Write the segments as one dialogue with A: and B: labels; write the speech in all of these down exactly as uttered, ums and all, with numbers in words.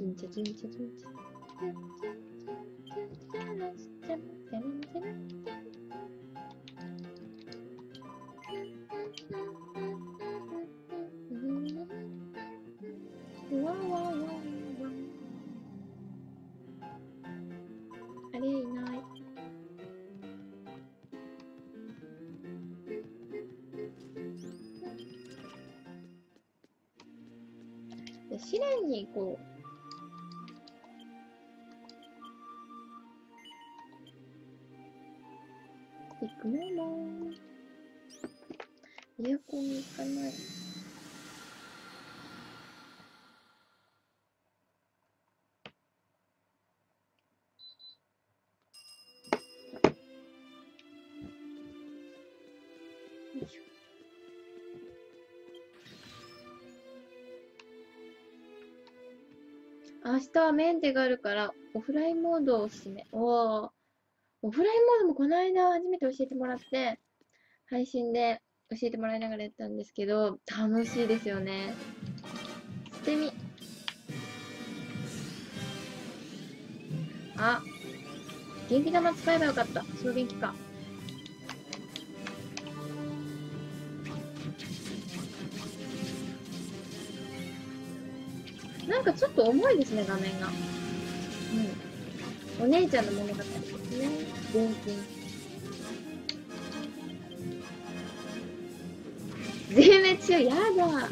A: チンチャチンチャチンチャ。あれいない。試練に行こう。行くもの。エアコン行かない。よいしょ。明日はメンテがあるからオフラインモードをおすすめ。おー。オフラインモードもこの間初めて教えてもらって、配信で教えてもらいながらやったんですけど、楽しいですよね。捨てみ。あ、元気玉使えばよかった。超元気か。なんかちょっと重いですね、画面が。うん。お姉ちゃんの物語ですね。全金。全滅中、やだ。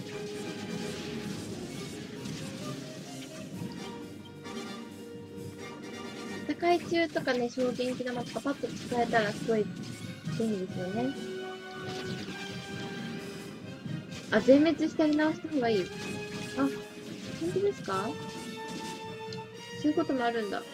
A: 戦い中とかね、小元気玉とかパッと使えたらすごい便利ですよね。あ、全滅してやり直した方がいい。あ、本当ですか？そういうこともあるんだ。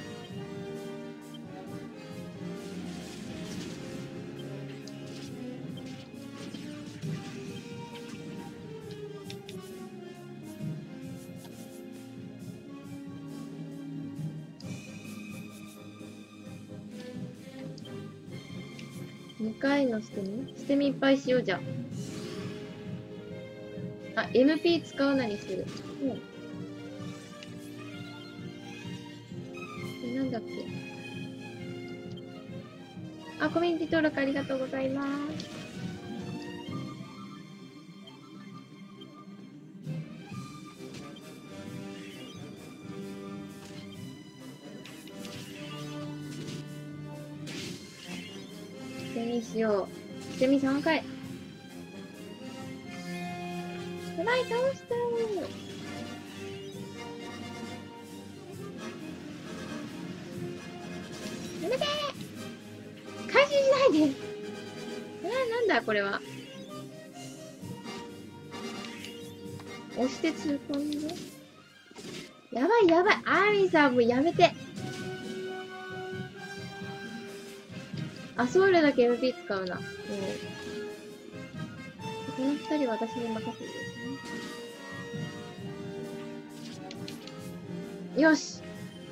A: にかいの捨て身捨て身いっぱいしようじゃん。あ、エムピー 使うなにする。うん。え、なんだっけ。あ、コミュニティ登録ありがとうございます。捨て身しよう。捨て身さんかい。やばい、倒したー。やめてー。回収しないで。えー、なんだこれは。押して突っ込んで。やばいやばい。アーミーさんもうやめて。あ、ソウルだけ エムピー 使うな。うん。この二人は私に任せてですね。よし。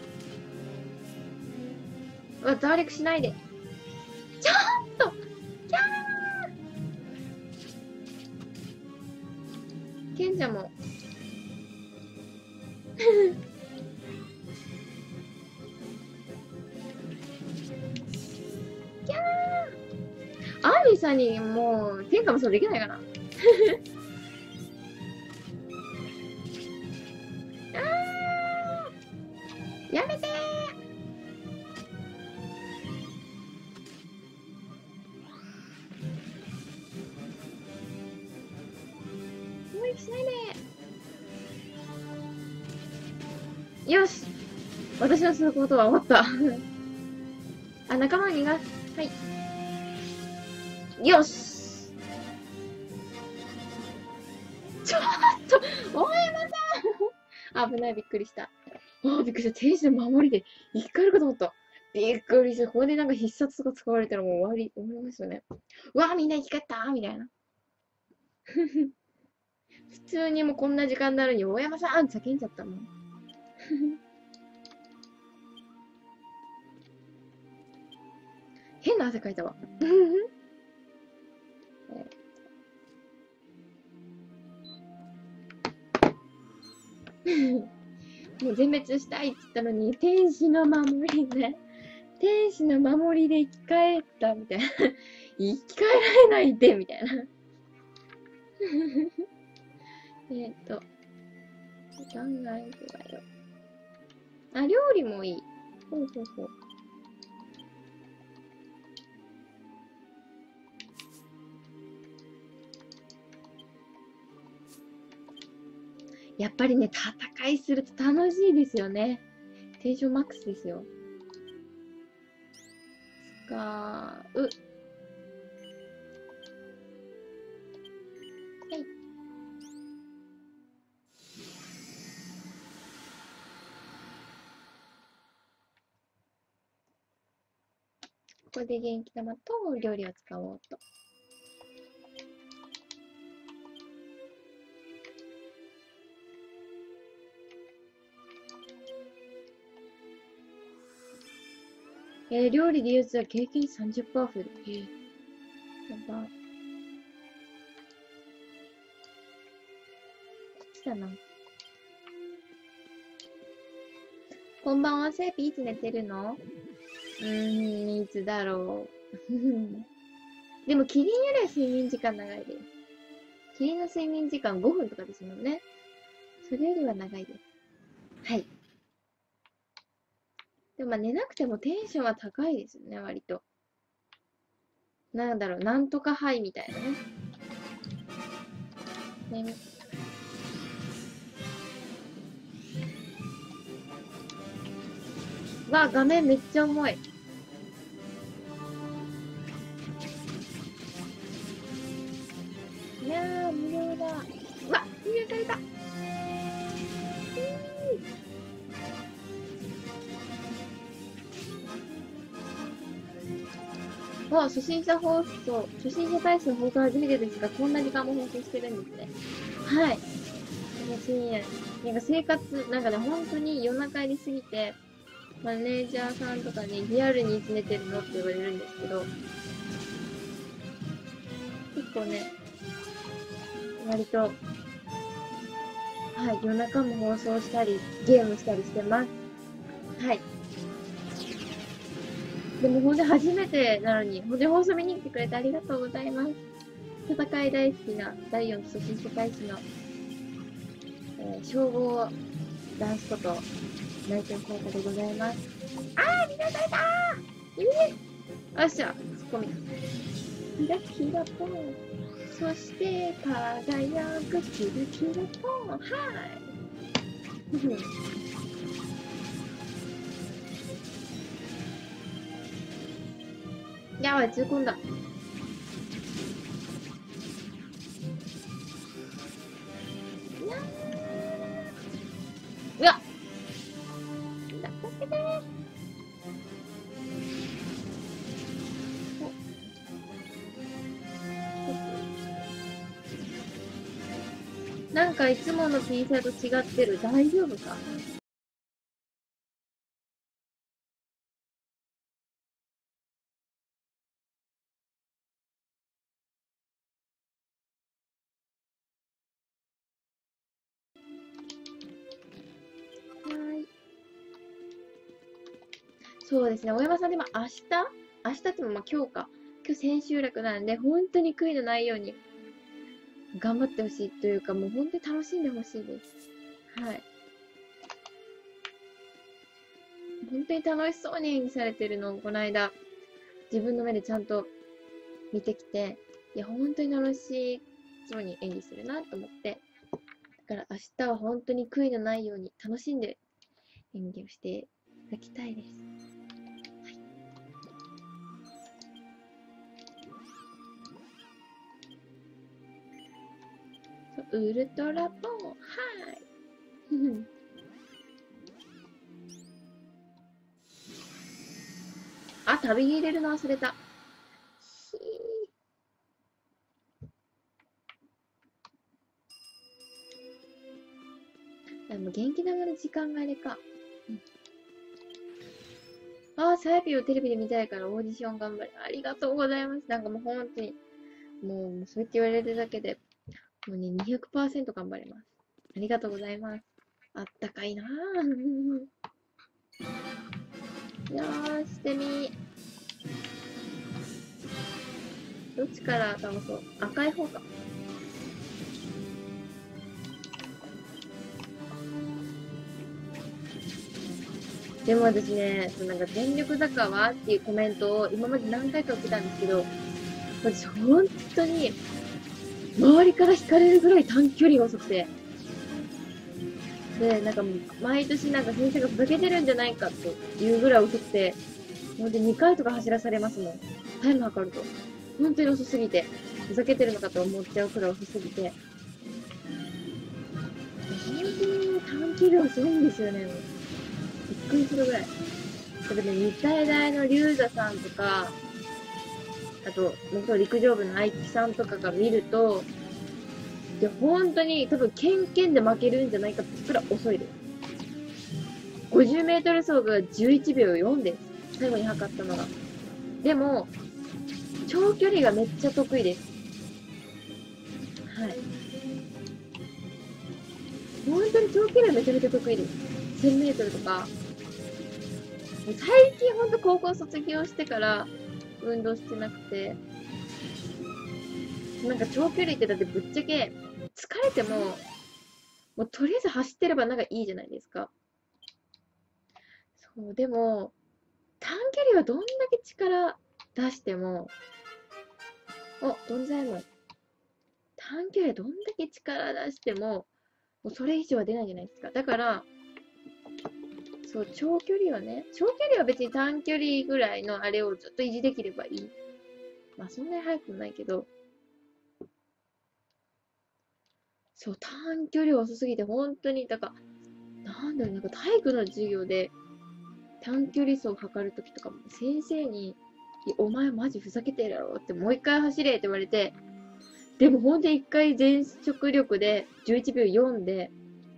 A: うわ、ザーリクしないで。ちょっとキャー賢者も。キャーアーミーさんにもう、天下無双できないかな。あーやめてーもう息しないで。よし私のすることは終わった。あ、仲間に逃がす。はい。よしちょっと大山さん危ない、びっくりした。あ、びっくりした。天使の守りで生き返るかと思った。びっくりした。ここでなんか必殺とか使われたらもう終わり、思いますよね。うわ、みんな生き返ったみたいな。普通にもうこんな時間なのに、大山さんって叫んじゃったもん。変な汗かいたわ。 もう全滅したいって言ったのに、天使の守りで、天使の守りで生き返ったみたいな。生き返られないでみたいな。えっと、考えてはよ。あ、料理もいい。ほうほうほう。やっぱりね、戦いすると楽しいですよね。テンションマックスですよ。使う。はい。ここで元気玉と料理を使おうと。えー、料理で言うと経験 さんじゅっパーセント 増える。えー、やば。こっちだな。こんばんは、セーピーいつ寝てるの？うーん、いつだろう。でも、キリンよりは睡眠時間長いです。キリンの睡眠時間ごふんとかですもんね。それよりは長いです。はい。でもまあ寝なくてもテンションは高いですよね、割と。なんだろう、なんとかハイみたいなね。ね。わ、画面めっちゃ重い。いやー、無料だ。うわ、無料された。わ、初心者放送、初心者大使の放送初めてですが、こんな時間も放送してるんですね。はい。楽しい。なんか生活、なんかね、本当に夜中やりすぎて、マネージャーさんとかにリアルにいつ寝てるのって言われるんですけど、結構ね、割と、はい、夜中も放送したり、ゲームしたりしてます。はい。でもほんと初めてなのに、ほんと放送見に来てくれてありがとうございます。戦い大好きなだいよん初心者大使の、えー、称号ダンスこと内藤効果でございます。あー、皆さんだーいいねよっしゃ、ツッコミ。キラキラポン。そして、輝くキラキラポン。はい。やばい、痛恨だ。うわ助けてー。なんかいつものピーサと違ってる。大丈夫か？はい。そうですね。大山さんでも明日明日ってもまあ今日か。今日千秋楽なんで、本当に悔いのないように頑張ってほしいというか、もう本当に楽しんでほしいです。はい。本当に楽しそうに演技されてるのをこの間、自分の目でちゃんと見てきて、いや、本当に楽しそうに演技するなと思って、だから明日は本当に悔いのないように楽しんで演技をしていただきたいです。はい、ウルトラポン、はい。あ、旅に入れるの忘れた。でも元気ながら時間があれか。うん、あー、サヤピーをテレビで見たいからオーディション頑張り。ありがとうございます。なんかもう本当に、もうそうやって言われるだけで、もうね、にひゃくパーセント頑張ります。ありがとうございます。 あったかいなぁ。よーし、してみ。どっちから倒そう。赤い方か。でも私ね、そのなんか全力坂はっていうコメントを今まで何回か受けたんですけど、私本当に周りから惹かれるぐらい短距離が遅くて。で、なんか毎年なんか先生がふざけてるんじゃないかというぐらい遅くて、ほんとにかいとか走らされますもん。タイム測ると。本当に遅すぎて、ふざけてるのかと思っちゃうくらい遅すぎて。本当に短距離遅いんですよね。びっくりするぐらい。例えばね、日体大の龍座さんとか、あと、元陸上部の愛樹さんとかが見ると、いや、本当に多分、ケンケンで負けるんじゃないかってくらい遅いです。ごじゅうメートル走がじゅういちびょうよんです。最後に測ったのが。でも、長距離がめっちゃ得意です。はい。本当に長距離めちゃめちゃ得意です。せんメートルとか。最近ほんと高校卒業してから運動してなくて、なんか長距離ってだってぶっちゃけ疲れても、もうとりあえず走ってればなんかいいじゃないですか。そう、でも、短距離はどんだけ力出しても、お、どんざいもん。短距離はどんだけ力出しても、もうそれ以上は出ないじゃないですか。だから、そう、長距離はね、長距離は別に短距離ぐらいのあれをずっと維持できればいい。まあそんなに速くもないけど、そう、短距離遅すぎて本当に、だから、なんだろう、なんか体育の授業で短距離走を測るときとかも先生に、お前マジふざけてるやろってもう一回走れって言われて、でもほんと一回全速力でじゅういちびょうよんで、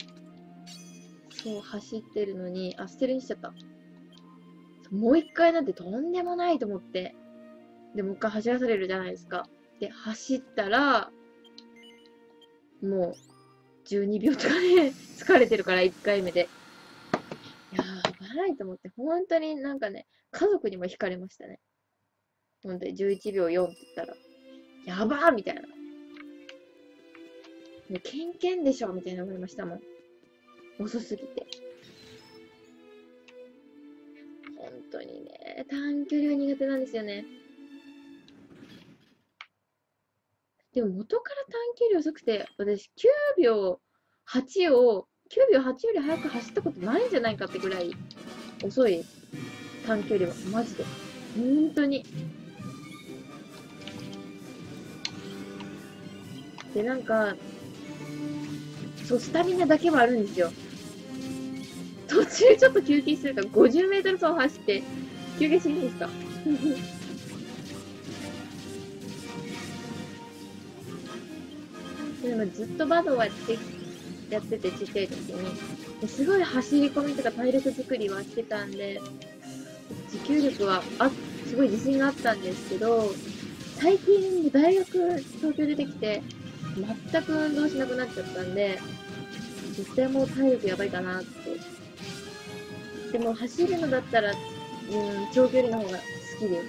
A: そう走ってるのに、あ、捨てるにしちゃった。もう一回なんてとんでもないと思って。で、もう一回走らされるじゃないですか。で、走ったら、もうじゅうにびょうとかで疲れてるからいっかいめで。やばいと思って、本当になんかね、家族にも惹かれましたね。本当にじゅういちびょうよんって言ったら、やばーみたいな。もうケンケンでしょみたいな思いましたもん。遅すぎて。本当にね、短距離は苦手なんですよね。でも元から短距離遅くて、私きゅうびょうはちを、きゅうびょうはちより早く走ったことないんじゃないかってぐらい遅いです。短距離は。マジで。本当に。で、なんか、そう、スタミナだけはあるんですよ。途中ちょっと休憩するから、ごじゅうメートル走走って、休憩していいんですか？でもずっとバドをやってやってて、ちっちゃい時に。すごい走り込みとか体力作りはしてたんで、持久力はあすごい自信があったんですけど、最近大学東京出てきて、全く運動しなくなっちゃったんで、絶対もう体力やばいかなって。でも走るのだったら、うん、長距離の方が好きです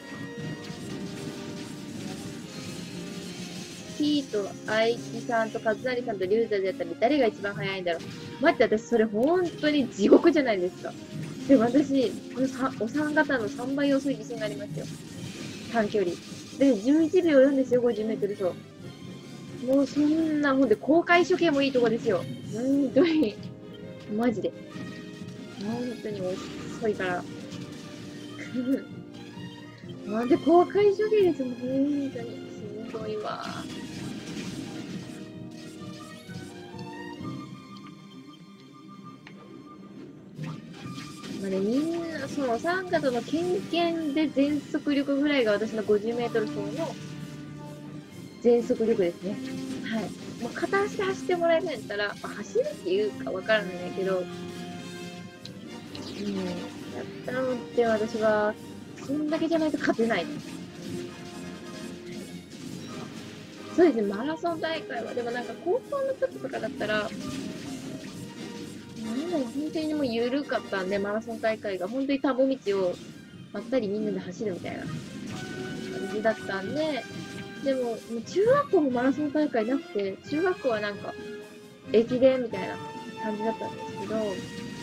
A: 。T と愛樹さんと和成さんと龍座でやったら誰が一番速いんだろう。待って、私それ本当に地獄じゃないですか。でも私、このさお三方のさんばい遅い自信がありますよ。短距離。で、じゅういちびょうよんですよ、ごじゅうメートル走。もうそんな、ほんで、公開処刑もいいとこですよ。本当に。マジで。本当に遅いから。なんで公開処刑ですもん、本当に。すごいわ。まあね、みんな、そのお三方の経験で全速力ぐらいが私のごじゅうメートル走の全速力ですね。はい。もう片足で走ってもらえるんやったら、まあ、走るっていうかわからないんだけど、うん、やったのって私は、そんだけじゃないと勝てない。そうですね、マラソン大会は、でもなんか高校の時とかだったら、 今本当にもう緩かったんで、マラソン大会が本当に田んぼ道をまったりみんなで走るみたいな感じだったんで、でも、もう中学校もマラソン大会なくて、中学校はなんか、駅伝みたいな感じだったんですけど、も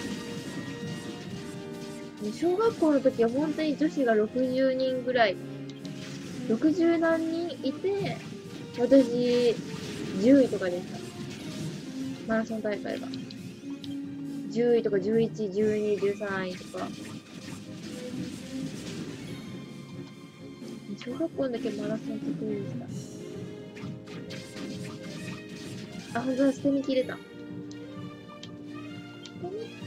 A: う小学校の時は本当に女子がろくじゅうにんぐらい、ろくじゅう何人いて、私、じゅういとかでした。マラソン大会が。じゅういとかじゅういち、じゅうに、じゅうさんいとか。小学校の時マラソン得意でした。あ、ほんとだ、捨て身切れた。捨て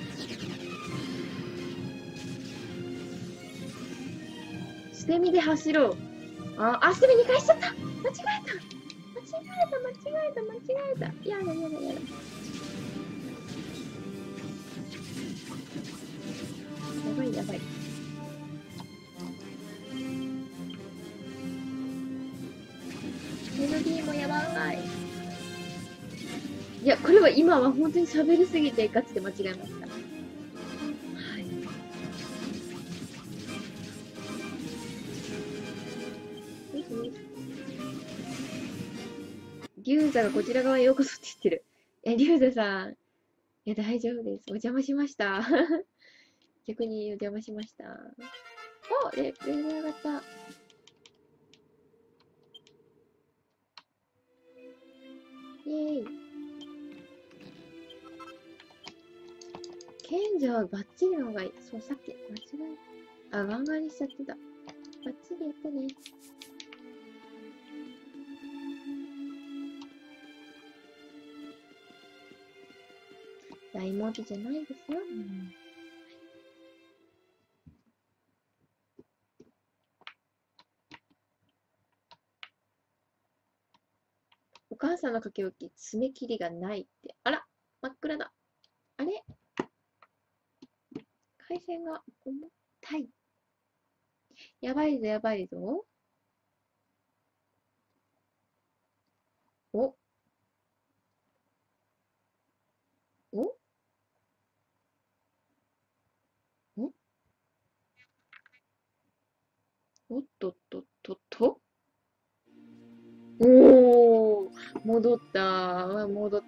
A: 身捨て身で走ろう。あ、あ、捨て身にかいしちゃった。間違えた。間違えた、間違えた、間違えた。やだ、やだ、やだ。やばい、やばい。メロディーもやばい。いや、これは今は本当に喋りすぎてガチで間違えました。はい。リュウザがこちら側へようこそって言ってる。え、リュウザさん。いや、大丈夫です。お邪魔しました。逆にお邪魔しました。お、レ、レベル上がった。イェーイ。賢者はバッチリの方がいい。そう、さっき間違え、あ、ガンガンにしちゃってた。バッチリやったね。大文字じゃないですよ。うん、お母さんの書き置き、爪切りがないって。あら、真っ暗だ。あれ、回線が重たい。やばいぞ、やばいぞ。おおおおっとっとっとっと。おー、戻った。戻った。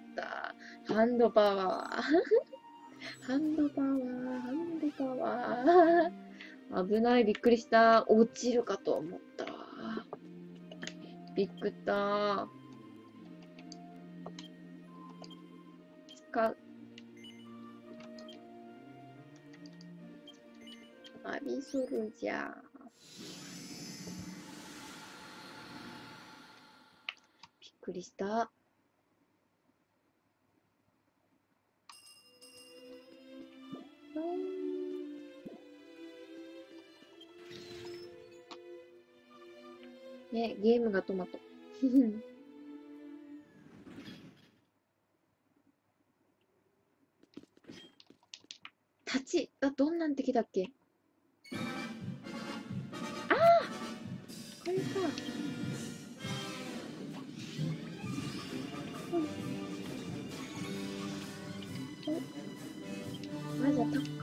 A: ハンドパワー。ハンドパワー、ハンドパワー。危ない、びっくりした。落ちるかと思った。びっくった。使う。アビソルジャー。びっくりした。ね、ゲームがトマト。立ち、あ、どんなん敵だっけ？ああ、これか。うん、まずはタコから。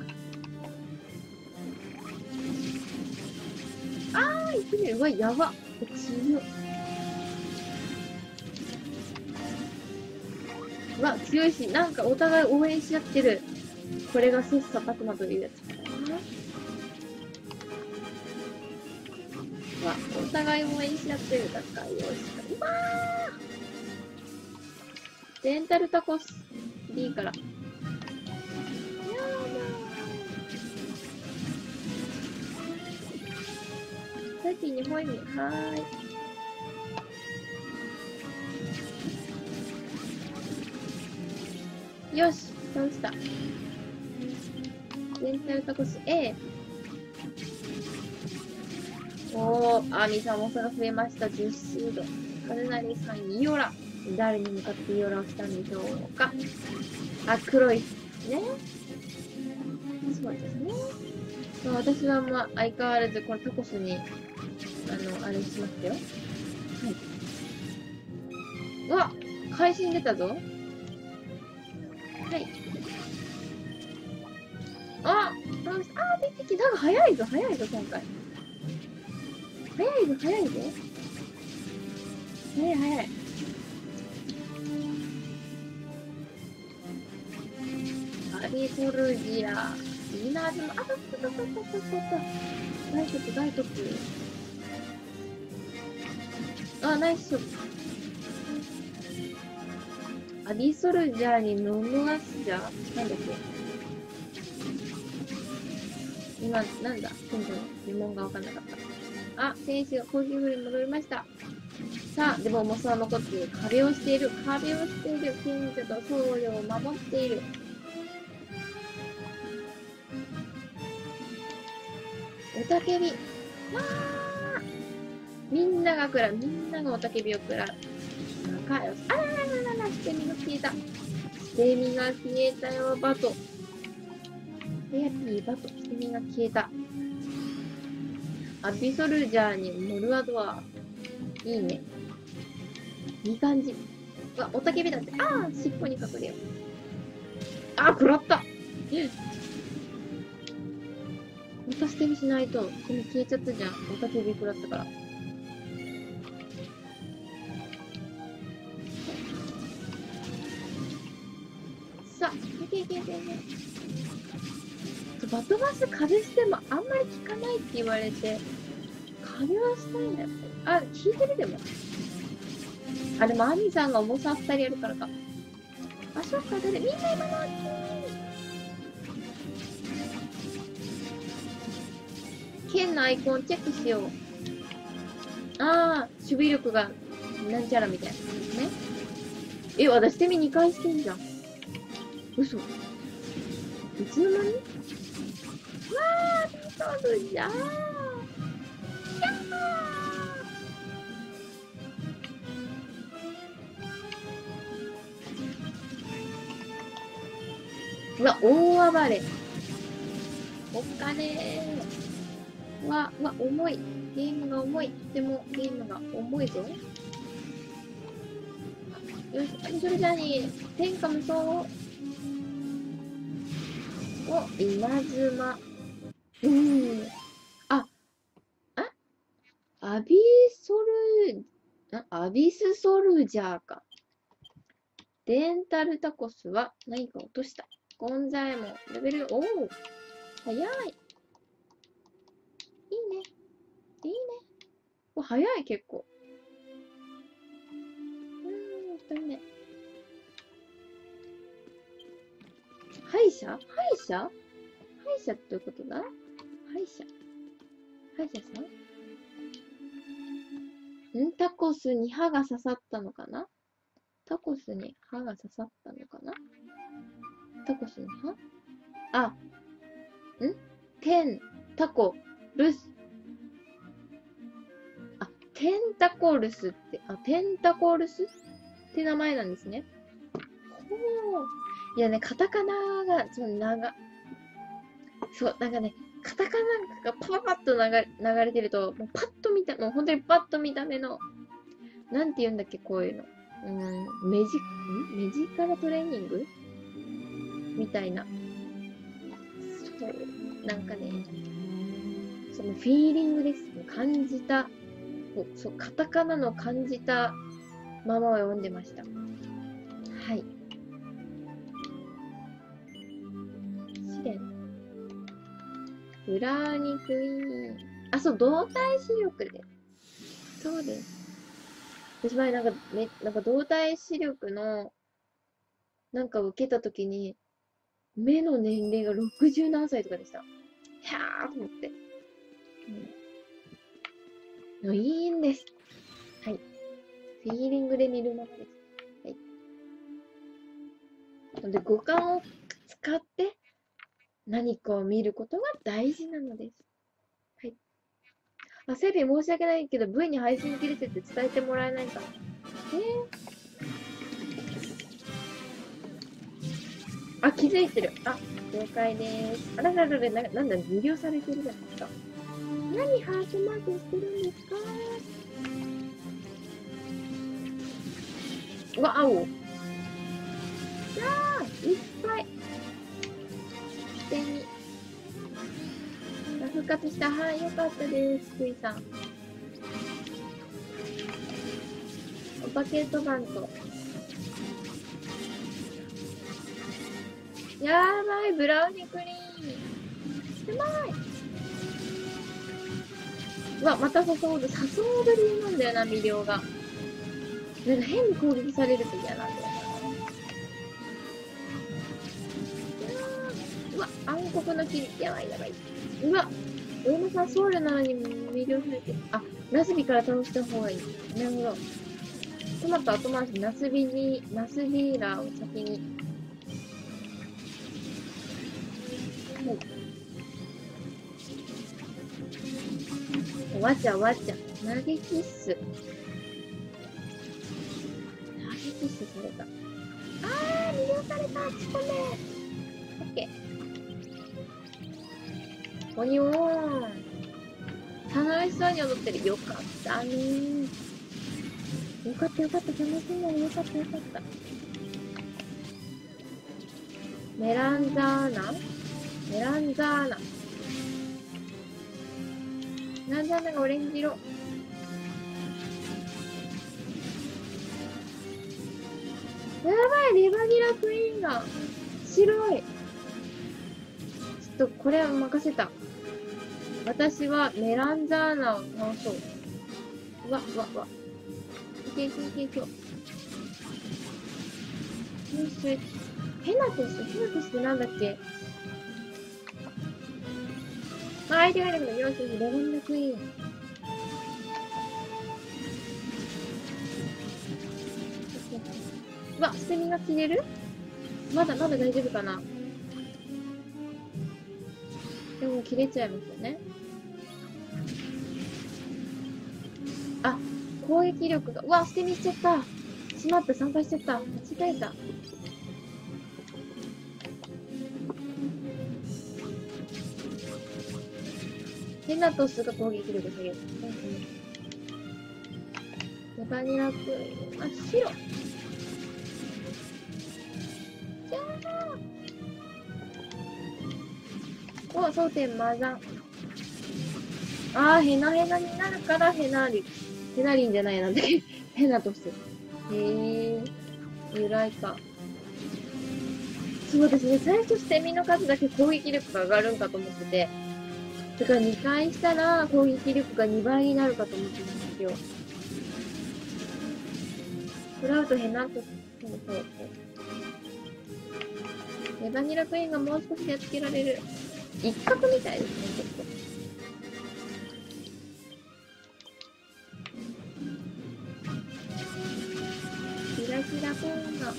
A: ああ、いくね。うわ、やば。強い。うわ、強いし、なんかお互い応援し合ってる。これが切磋琢磨というやつかな。うわ、お互い応援し合ってる。高いよしか。うわー、レンタルタコス。D から。先にホイミ。はーい。よし、倒した。レンタルタコス A。おー、あ、ミサモサが増えました。じゅっシード。カルナリさん、イオラ。誰に向かってイオラをしたんでしょうか。あ、黒いですね。そうですね。そう、私はまあ、相変わらずこのタコスに、あの、あれしましたよ。はい。うわ、会心出たぞ。はい。 え、なんか早いぞ、早いぞ、今回。早いぞ、早いぞ。早い、早い。アビソルジア。稲妻。あ、そうそうそうそうそうそうそう。大徳、大徳。あ、ナイスショット。アビソルジャーにノムアスジャーなんだっけ今、なんだ今度の疑問がわかんなかった。あ、選手が攻撃フルに戻りました。さあ、でもモスは残っている。壁をしている。壁をしている。近所と僧侶を守っている。おたけび。わーみんなが食らう。みんながおたけびを食らう。あららららら、捨て身が消えた。捨て身が消えたよ、バト。ヘアピーバト、捨て身が消えた。アビソルジャーにモルアドア。いいね。いい感じ。うわ、おたけびだって。ああ、尻尾に隠れよう。ああ、食らった。また捨て身しないと、捨て身消えちゃったじゃん。おたけび食らったから。さあ、いけいけいけいけ。バトバス壁捨てもあんまり効かないって言われて、壁はしたいんだよ。あ、効いてるでも。あ、でもアミさんが重さふたりやるからか。あ、そっか、だってみんな今のうち剣のアイコンチェックしよう。あー、守備力がなんちゃらみたいなね。え、私捨て身にかいしてんじゃん。嘘。いつの間にわー、そうじゃー。うわ、大暴れ。おっかねー。わ、わ、重い。ゲームが重い。でも、ゲームが重いぞ。よし、それじゃあに、天下無双を、お、稲妻。うーん。あ、あアビソル、あアビスソルジャーか。デンタルタコスは何か落とした。ゴンザエモン、レベル、おお早い。いいね。いいね。お、早い、結構。うーん、ふたりめ。敗者敗者敗者ってどういうことだ敗者敗者さんんタコスに歯が刺さったのかなタコスに歯が刺さったのかなタコスに歯あ、んテン、タコ、ルス。あ、テンタコルスって、あ、テンタコルスって名前なんですね。ほう。いやね、カタカナが、その長、そう、なんかね、カタカナがパパパッと流れ流れてると、もうパッと見た、もう本当にパッと見た目の、なんて言うんだっけ、こういうの。うん、メジ、んメジカルトレーニングみたいな。そう、なんかね、そのフィーリングです。感じた、そう、カタカナの感じたままを読んでました。はい。試練。ブラーニクイーン。あ、そう、動体視力で。そうです。私前なんか、め、なんか動体視力の、なんか受けたときに、目の年齢がろくじゅう何歳とかでした。ひゃーと思って。うん、いいんです。はい。フィーリングで見るものです。はい。なので、五感を使って何かを見ることが大事なのです。はい。あ、セビ申し訳ないけど、V に配信切れてて伝えてもらえないかな。えー、あ、気づいてる。あ、了解です。あらららら、な、なんだ、無料されてるじゃないですか。何ハートマークしてるんですか？わ、青。いやー、いっぱい。捨てに。 復活した。はい、よかったです。クイさん。バケットバント。やばい、ブラウニークリーン。うまい。うわ、また誘うと、誘うぶりなんだよな、魅了が。なんか変に攻撃されると嫌なんだよな。うわ、暗黒の霧。やばいやばい。うわ、お山さんソウルなのに魅了されてる。あ、ナスビから倒した方がいい。なるほど。トマト後回し、ナスビに、ナスビーラーを先に。はい。おわちゃわちゃ。投げキッス。投げキッスされた。あー、魅了された。ちこめ。オッケー。オニオーン。楽しそうに踊ってる。よかったねー。よかったよかった。楽しいのによかったよかった。メランザーナメランザーナ。メランザーナがオレンジ色。やばい、レバニラクイーンが白い。ちょっとこれは任せた。私はメランザーナを倒そう。うわ、うわ、うわ。いけいけいけいけ。よし。ヘナトス、ヘナトスってなんだっけ？あ、相手がいるけど、よしよし、レバニラクイーン。うわ、捨て身が切れる？まだまだ大丈夫かな？でも切れちゃいますよね。あ、攻撃力が、うわ、捨て身しちゃった。しまった、参加しちゃった。間違えた。ヘナトスが攻撃力下げる。レバニラクイーン、あ、白。じゃーお、争点マザン。あー、ヘナヘナになるからヘナリン。ヘナリンじゃないなんだっけヘナトス。へえ、由来か。そうですね、最初捨て身の数だけ攻撃力が上がるんかと思ってて。だからにかいしたら攻撃力がにばいになるかと思ってたんですよ。クラウドヘナトス、そうそうそう。レバニラクイーンがもう少しでやっつけられる。一角みたいですね、結構。キラキラボーンが。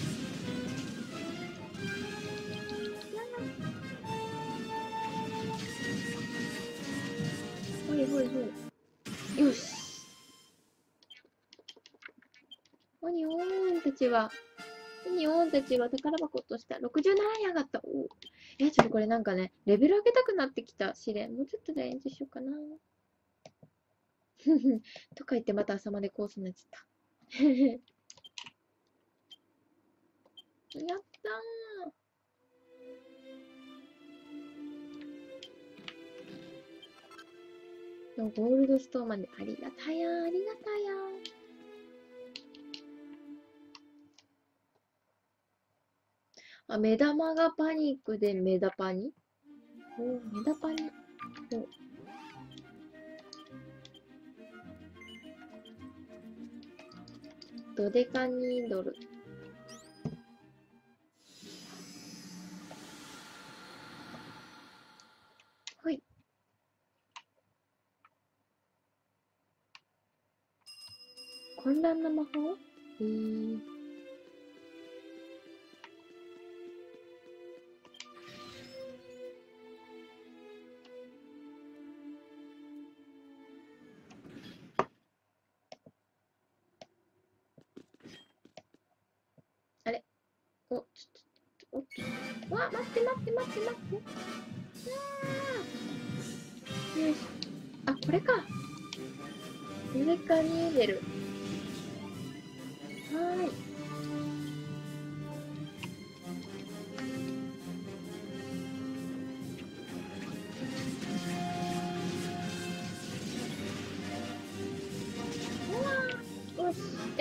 A: ほいほいほい。よし。オニオーンたちは、オニオーンたちは宝箱とした。ろくじゅうななに上がった。おえ、ちょっとこれなんかね、レベル上げたくなってきた試練。もうちょっとで延長しようかな。とか言ってまた朝までコースになっちゃった。やったー。でもゴールドストーンまでありがたやー、ありがたやー。あ、目玉がパニックでメダパニおー、メダパニおドデカニードル。はい。混乱の魔法えー。あれお、ちょっと、おっと。わ、待って待って待って待って。うわよし。あ、これか。ドデカニーデル。はーい。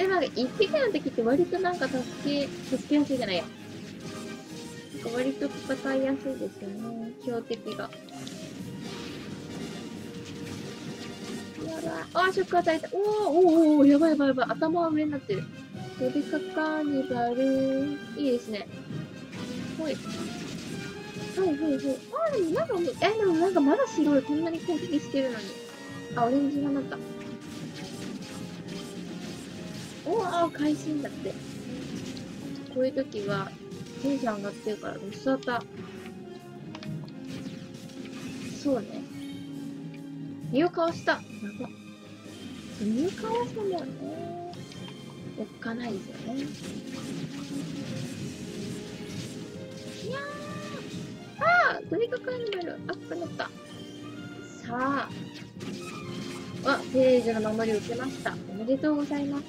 A: なんか一匹の敵って割となんか助け、助けやすいじゃないや。なんか割と戦いやすいですよね。強敵が。やばい。あ、ショック与えた。おーおーおー、やばいやばいやばい。頭は上になってる。ドデカカーニバル。いいですね。ほい。はいはいはい。あ、でもなんかもう、え、でもなんかまだ白い。こんなに攻撃してるのに。あ、オレンジがなった。おー、会心だって。こういう時は、テンション上がってるから、うさた。そうね。身をかわした。やば。身をかわしたもんね。おっかないですよね。いやー。あー、ドリカカーニバル、アップなった。さあ。あ、聖女の守りを受けました。おめでとうございます。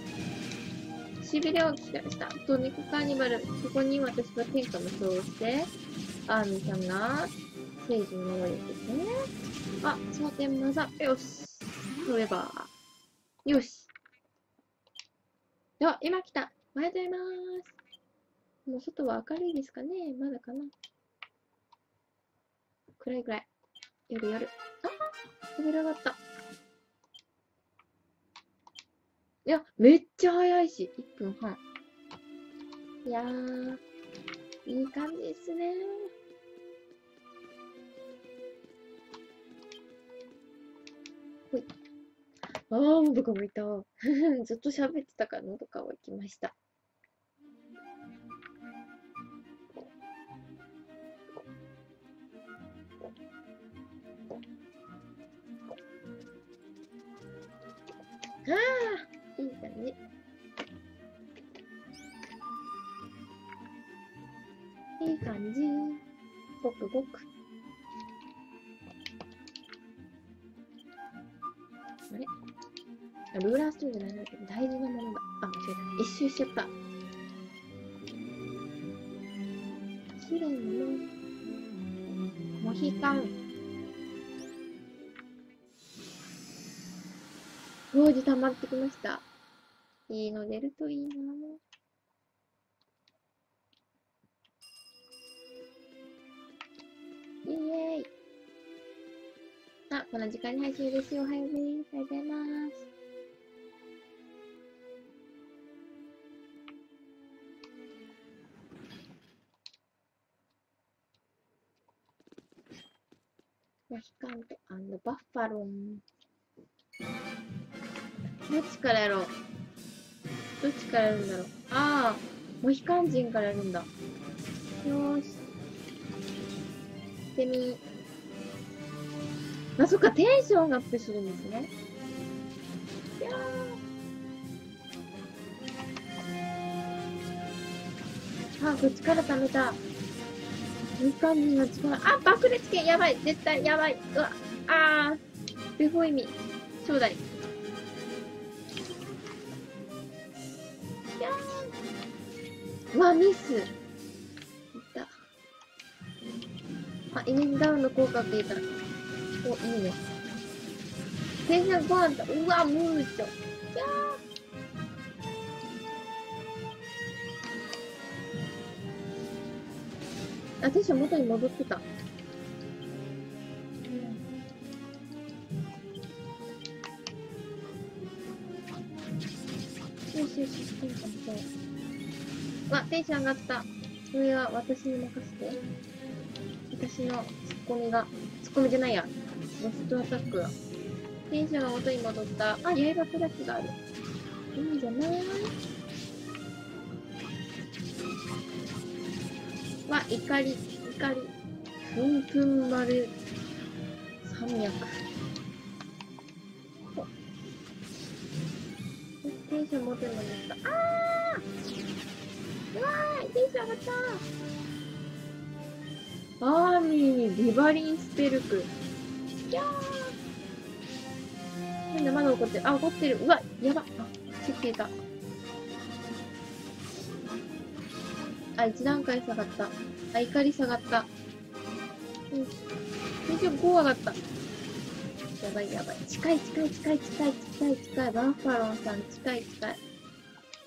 A: しびれを聞きました。ドリカカーニバル、そこに私は天下無双をして、アーミーさんが聖女の守りですね。あ、蒼天技。よし。そういえば。よし。あ、今来た。おはようございます。もう外は明るいですかね。まだかな。暗い暗い。夜夜。あ、飛び上がった。いや、めっちゃ早いし。いっぷんはん。いやー、いい感じですね。ほい。あー、喉が向いた。ずっと喋ってたから喉が渇きました。あー、いい感じ。いい感じ。ごくごく。あれルーラーストーンじゃないんだけど、大事なものだ。あ、間違えた。一周しちゃった。試練のモヒカン。文字溜まってきました。いいの出るといいな。イエーイ。あ、この時間に配信ですよ。おはようです。ありがとうございます。モヒカンとバッファロン。どっちからやろうどっちからやるんだろうああ、モヒカン人からやるんだ。よーし。してみ。あ、そっか、テンションアップするんですね。いやー。あ、こっちから貯めた。モヒカン人の力。あ、爆裂剣やばい絶対やばいうわ、あー。ベホイミ。ちょうだい。うわ、ミス。いった。あ、イメージダウンの効果って言ったら。お、いいね。テンションゴーンと。うわ、ムーチョ。いやー。あ、テンション元に戻ってた。よしよし、テンションそう。うわ、テンション上がった。それは私に任せて。私のツッコミが、ツッコミじゃないや。ロストアタックが。テンションが元に戻った。あ、刃プラスがある。いいんじゃないわ、怒り、怒り。ふんふん丸山脈。テンション元に戻った。あーうわーいテンション上がったアーミーにビバリンスペルク。いやーなんだまだ怒ってる。あ、怒ってる。うわ、やば。あ、口消えた。あ、一段階下がった。あ、怒り下がった。うん。テンションご上がった。やばいやばい。近い近い近い近い近い近い。バッファロンさん近い近い。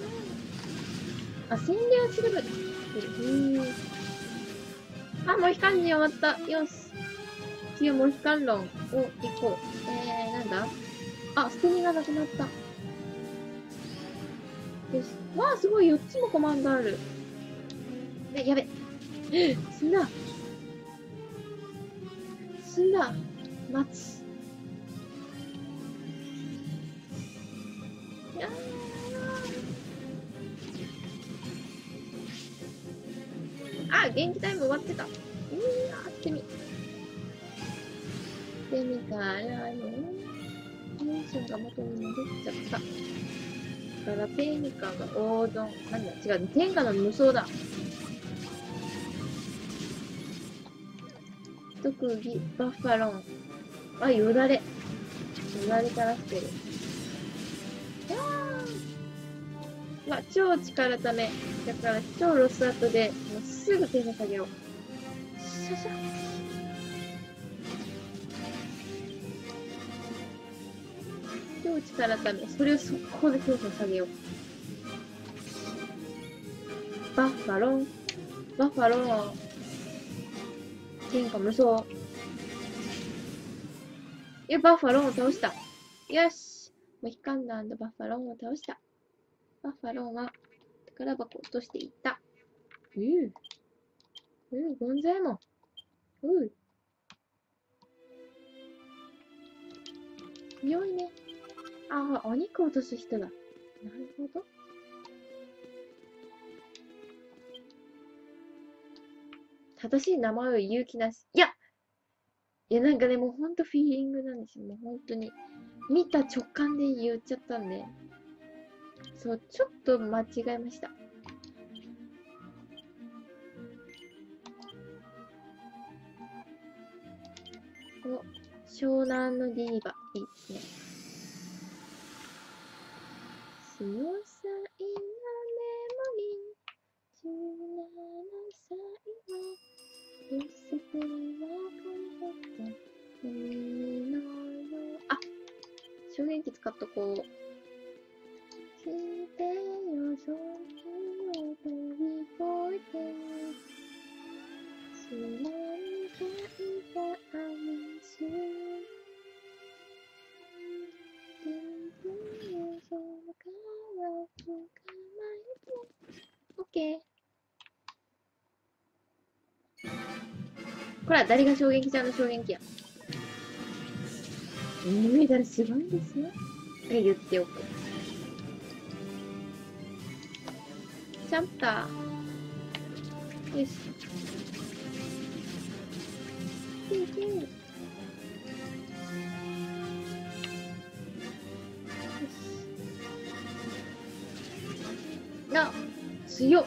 A: あ、占領すればいい。へえ。あ、モヒカンに終わった。よし。次はモヒカン論を行こう。えー、なんだあ、捨て身がなくなった。よし。わあ、すごい。よっつもコマンドある。え、やべ。死んだ。死んだ。待つ。いやー。あ、元気タイム終わってた。うーわ、捨て身。捨て身からね、テンションが元に戻っちゃった。だから天下の黄金、なんだ、違う、天下の無双だ。特技、バッファロン。あ、よだれ。よだれ垂らしてる。うわ、超力ため。だから、超ロスアットで、もうすぐ手の下げよう。シャシャ。超力ため。それを速攻でテンション下げよう。バッファロン。バッファロン。天下無双。いや、バッファロンを倒した。よし。モヒカンダーバッファロンを倒した。バッファロンは宝箱を落としていった。うぅ。うぅ、ゴンザイモン。うぅ。強いね。ああ、お肉を落とす人だ。なるほど。正しい名前を勇気なし。いやいや、なんかね、もうほんとフィーリングなんですよ。もうほんとに。見た直感で言っちゃったんで。そう、ちょっと間違えました。お、湘南のディーバ。いいですね。潮さいのメモリー。じゅうななさいは、うっせてはこのほか。海のよあ、衝撃使っとこう。聞いてよ、その日を飛び越えて。知らんかいたあみし。天気よ、その川を捕まえて。オッケー。これは誰が衝撃ちゃんの衝撃や。メダルすごいんですよ。って言っておく。チャンプター。よし。キューキュー。よし。な、強っ。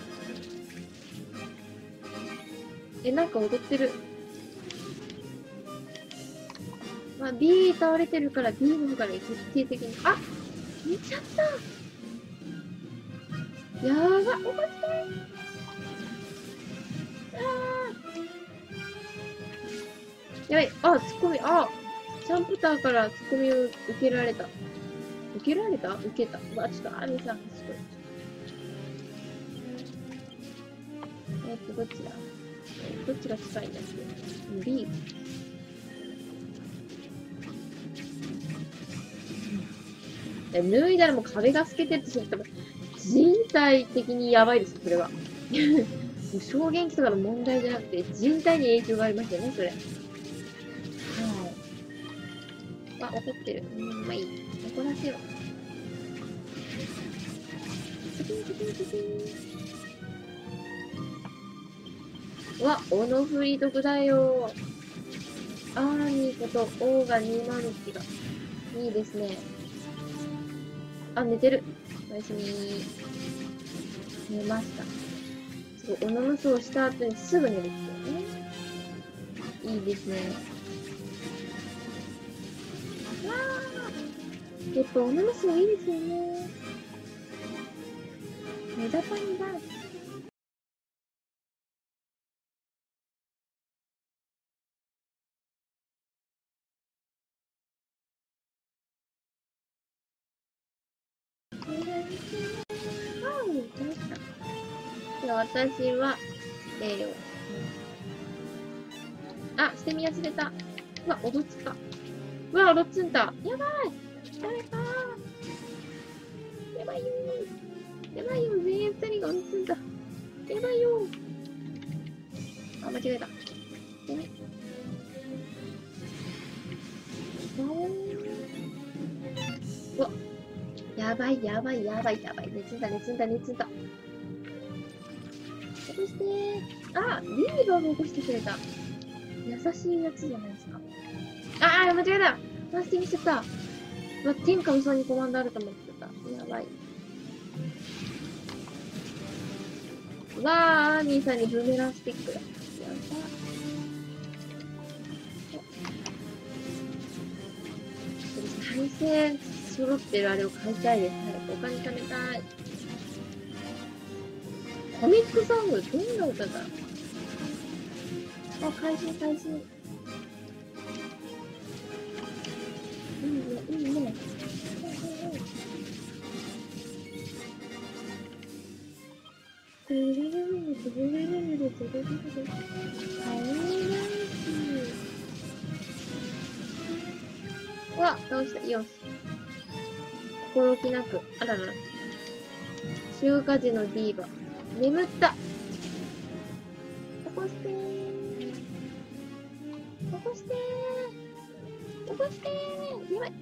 A: え、なんか踊ってる。まあ、B 倒れてるから B の方から徹底的に。あ、寝ちゃった。やば、お待ちやばい、あ、ツッコミ、あ、チャンプターからツッコミを受けられた。受けられた受けた。うわ、ちょっとアミさん、すごい。えっと、どっちだどっちが近いんだっけ ?B。脱いだらもう壁が透けてるって知ったら、人体的にやばいです、それは。衝撃とかの問題じゃなくて、人体に影響がありますよね、それ。はい。あ、怒ってる。うん、まあいい。怒らせよう。チキンチキンチキン。うわ、オノフリ得だよ。アーニーことオーガにーまるいちが。いいですね。あ、寝てる。おやすみー。寝ました。すごい、オノムスをした後にすぐ寝るっていうね。いいですね。わー。やっぱオノムスはいいですよね。メダパニだ。 じゃあ私は、えー、あ、捨て身忘れた。うわ、おどつか。うわ、おどつんだ。やばい。誰かやばいよー。やばいよ。全員二人がおどつんだ。やばいよー。あ、間違えた。やばい。うわ。やばい、やばい、やばい、やばい。熱んだ、熱んだ、熱んだ。起こしてー。あ、リーバーも起こしてくれた。優しいやつじゃないですか。ああ、間違えた。マスティングしちゃった。うわ、天下無双にコマンドあると思ってた。やばい。わー、アーミーさんにブーメランスティックだ。やば。対戦揃ってるあれを買いたいです。早くお金貯めたい。コミックソング、どんな歌だ。あ、開始開始。いいね、いいね。うわ、倒した。よし。心置きなく。あららら。中華時のディーバ。眠った。起こしてー。起こしてー。起こしてー。やばい。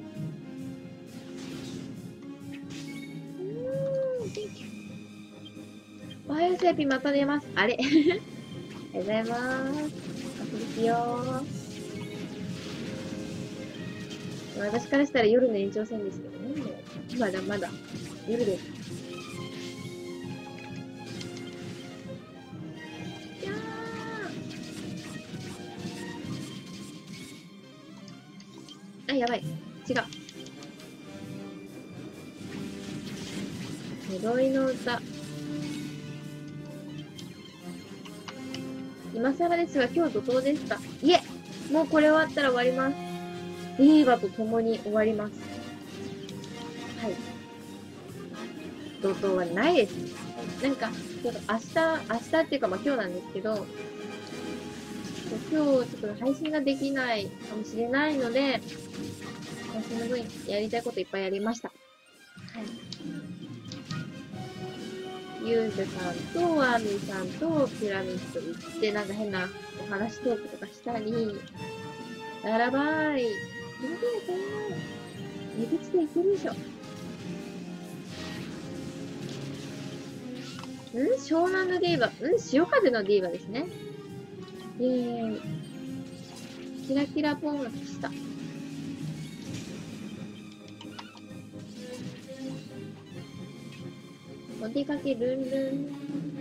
A: うーん、Thank you。おはようセーピまた寝ます。あれありがとうございます。朝ですよー。私からしたら夜の延長戦ですけどね。まだまだ夜です。いやー。あ、やばい。違う。呪いの歌。今更ですが、今日怒涛ですか？いえ、もうこれ終わったら終わります。ディーバと共に終わります。はい。怒涛はないです。なんか、ちょっと明日、明日っていうかまあ今日なんですけど、今日ちょっと配信ができないかもしれないので、その分やりたいこといっぱいやりました。はい。ユーズさんとアーミーさんとピラミッド行って、なんか変なお話トークとかしたり、やらばい。いけるかな？えぐちでいけるでしょ。ん？湘南のディーバ。ん？潮風のディーバですね。イェーイ。キラキラポンがした。お出かけルンルン。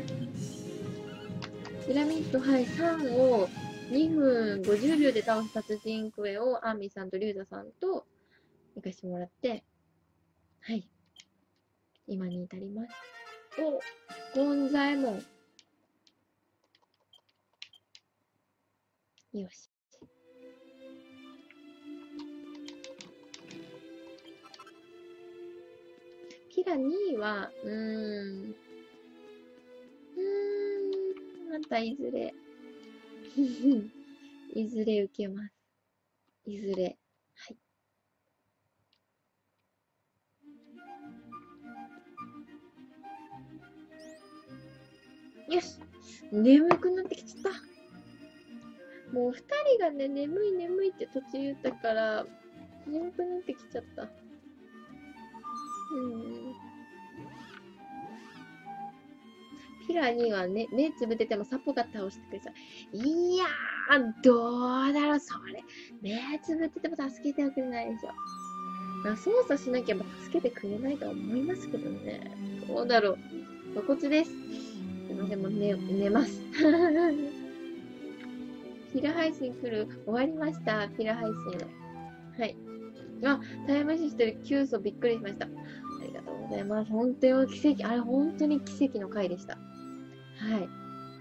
A: ピラミッド、はい、さんをにふんごじゅうびょうで倒す殺人クエをアーミーさんとリュウザさんと行かしてもらって、はい。今に至ります。お、ゴンザエモン。よし。ピラにいは、うーん。うーん。またいずれ。いずれ受けます。いずれ。はい。よし。眠くなってきちゃった。もう二人がね、眠い眠いって途中言ったから、眠くなってきちゃった。うん。ピラにはね、目つぶっててもサポが倒してくれた。いやー、どうだろう、それ。目つぶってても助けてはくれないでしょ。操作しなきゃ助けてくれないとは思いますけどね。どうだろう。露骨です。すいません、もう寝、寝ます。ピラ配信来る。終わりました。ピラ配信。はい。あ、タイムシしてるキューソびっくりしました。ありがとうございます。本当に奇跡、あれ本当に奇跡の回でした。はい。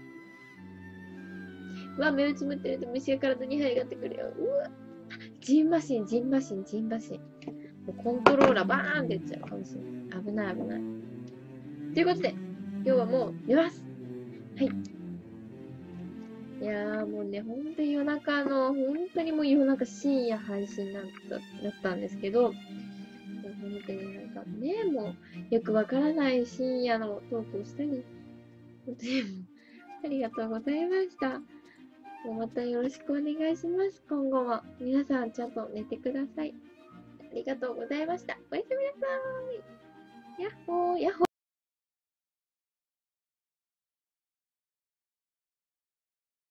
A: うわ、目をつむってると虫が体に入りがってくるよ。うわ。ジンマシン、ジンマシン、ジンマシン。もうコントローラーバーンってやっちゃうかもしれない。危ない危ない。ということで、今日はもう寝ます。 はい。いやーもうね、ほんと夜中の、本当にもう夜中深夜配信だった、だったんですけど、もう本当になんかね、もうよくわからない深夜のトークをしたり、本当にもうありがとうございました。もうまたよろしくお願いします。今後も。皆さんちゃんと寝てください。ありがとうございました。おやすみなさーい。やっほー、やっほー。